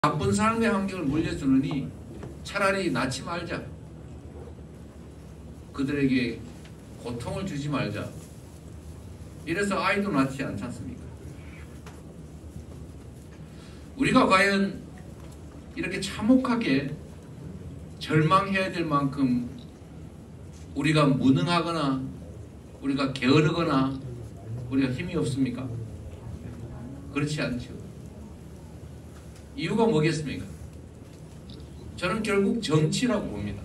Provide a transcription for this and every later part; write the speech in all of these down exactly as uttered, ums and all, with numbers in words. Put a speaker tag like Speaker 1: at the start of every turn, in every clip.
Speaker 1: 나쁜 삶의 환경을 물려주느니 차라리 낳지 말자. 그들에게 고통을 주지 말자. 이래서 아이도 낳지 않지 않습니까? 우리가 과연 이렇게 참혹하게 절망해야 될 만큼 우리가 무능하거나 우리가 게으르거나 우리가 힘이 없습니까? 그렇지 않죠. 이유가 뭐겠습니까? 저는 결국 정치라고 봅니다.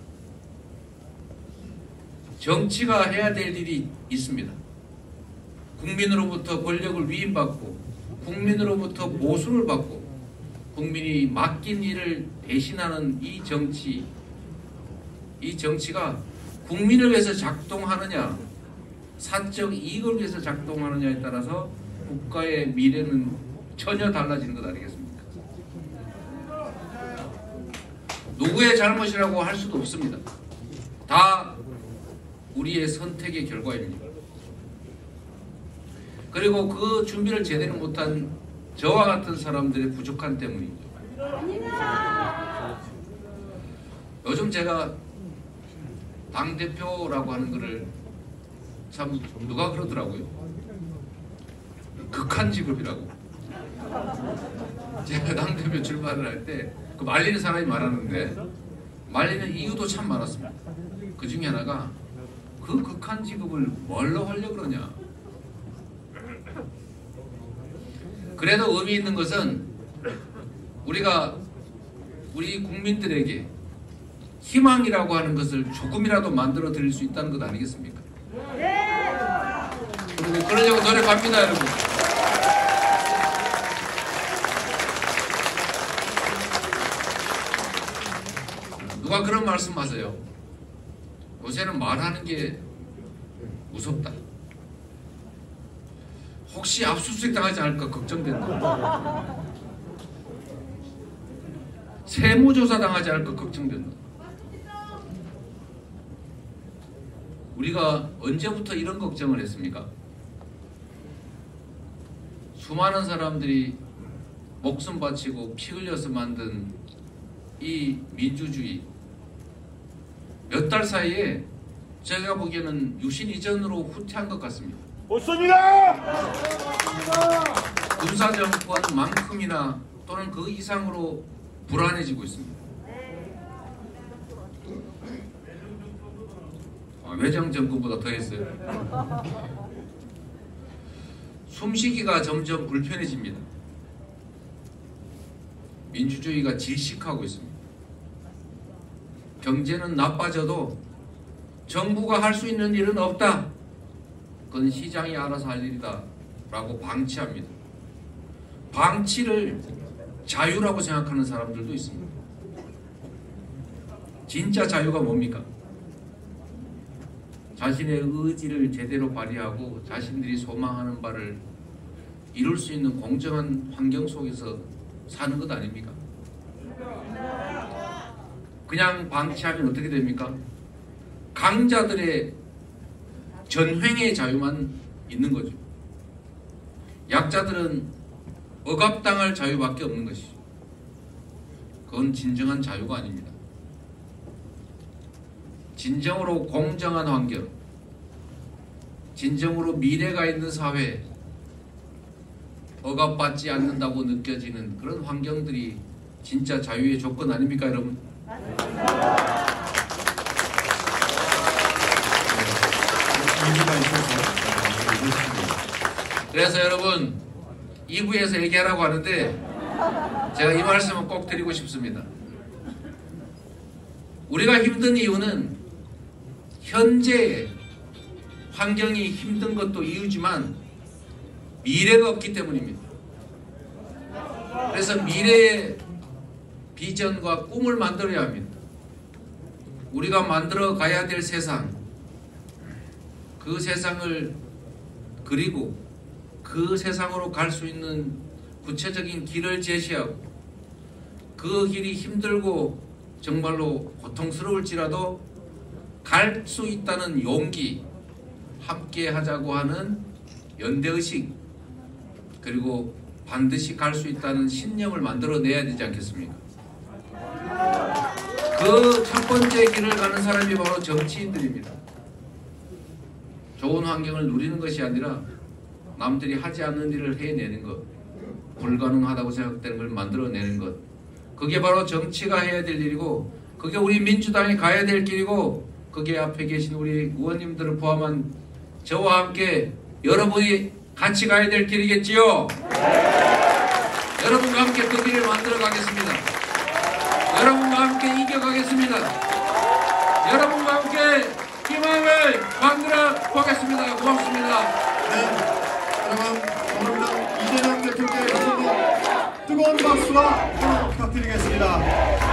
Speaker 1: 정치가 해야 될 일이 있습니다. 국민으로부터 권력을 위임받고 국민으로부터 보수를 받고 국민이 맡긴 일을 대신하는 이 정치, 이 정치가 국민을 위해서 작동하느냐 사적 이익을 위해서 작동하느냐에 따라서 국가의 미래는 전혀 달라지는 것 아니겠습니까? 누구의 잘못이라고 할 수도 없습니다. 다 우리의 선택의 결과입니다. 그리고 그 준비를 제대로 못한 저와 같은 사람들의 부족한 때문이죠. 요즘 제가 당대표라고 하는 것을 참 누가 그러더라고요. 극한 직업이라고. 제가 당대표 출마를 할 때 그 말리는 사람이 많았는데 말리는 이유도 참 많았습니다. 그 중에 하나가 그 극한 직업을 뭘로 하려고 그러냐. 그래도 의미 있는 것은 우리가 우리 국민들에게 희망이라고 하는 것을 조금이라도 만들어 드릴 수 있다는 것 아니겠습니까? 그리고 그러려고 노력합니다, 여러분. 누가 그런 말씀하세요? 요새는 말하는 게 무섭다. 혹시 압수수색 당하지 않을까 걱정된다. 세무조사 당하지 않을까 걱정된다. 우리가 언제부터 이런 걱정을 했습니까? 수많은 사람들이 목숨 바치고 피 흘려서 만든 이 민주주의 몇 달 사이에 제가 보기에는 유신 이전으로 후퇴한 것 같습니다.
Speaker 2: 못습니다.
Speaker 1: 군사정권만큼이나 또는 그 이상으로 불안해지고 있습니다. 아, 외정정권보다 더 했어요. 숨쉬기가 점점 불편해집니다. 민주주의가 질식하고 있습니다. 경제는 나빠져도 정부가 할 수 있는 일은 없다. 그건 시장이 알아서 할 일이다 라고 방치합니다. 방치를 자유라고 생각하는 사람들도 있습니다. 진짜 자유가 뭡니까? 자신의 의지를 제대로 발휘하고 자신들이 소망하는 바를 이룰 수 있는 공정한 환경 속에서 사는 것 아닙니까? 그냥 방치하면 어떻게 됩니까? 강자들의 전횡의 자유만 있는 거죠. 약자들은 억압당할 자유밖에 없는 것이죠. 그건 진정한 자유가 아닙니다. 진정으로 공정한 환경, 진정으로 미래가 있는 사회, 억압받지 않는다고 느껴지는 그런 환경들이 진짜 자유의 조건 아닙니까, 여러분? 그래서 여러분 이 부에서 얘기하라고 하는데 제가 이 말씀을 꼭 드리고 싶습니다. 우리가 힘든 이유는 현재 환경이 힘든 것도 이유지만 미래가 없기 때문입니다. 그래서 미래의 비전과 꿈을 만들어야 합니다. 우리가 만들어 가야 될 세상, 그 세상을 그리고 그 세상으로 갈 수 있는 구체적인 길을 제시하고 그 길이 힘들고 정말로 고통스러울지라도 갈 수 있다는 용기, 함께 하자고 하는 연대의식, 그리고 반드시 갈 수 있다는 신념을 만들어내야 되지 않겠습니까? 그 첫 번째 길을 가는 사람이 바로 정치인들입니다. 좋은 환경을 누리는 것이 아니라 남들이 하지 않는 일을 해내는 것, 불가능하다고 생각되는 걸 만들어내는 것, 그게 바로 정치가 해야 될 일이고, 그게 우리 민주당이 가야 될 길이고, 그게 앞에 계신 우리 의원님들을 포함한 저와 함께 여러분이 같이 가야 될 길이겠지요? 여러분과 함께 그 길을 만들어 가겠습니다. 여러분과 함께 이겨가겠습니다. 여러분과 함께 희망을 만들어 보겠습니다. 고맙습니다.
Speaker 2: 네, 여러분 더불어민주당 이재명 대표께 뜨거운 박수와 부탁드리겠습니다.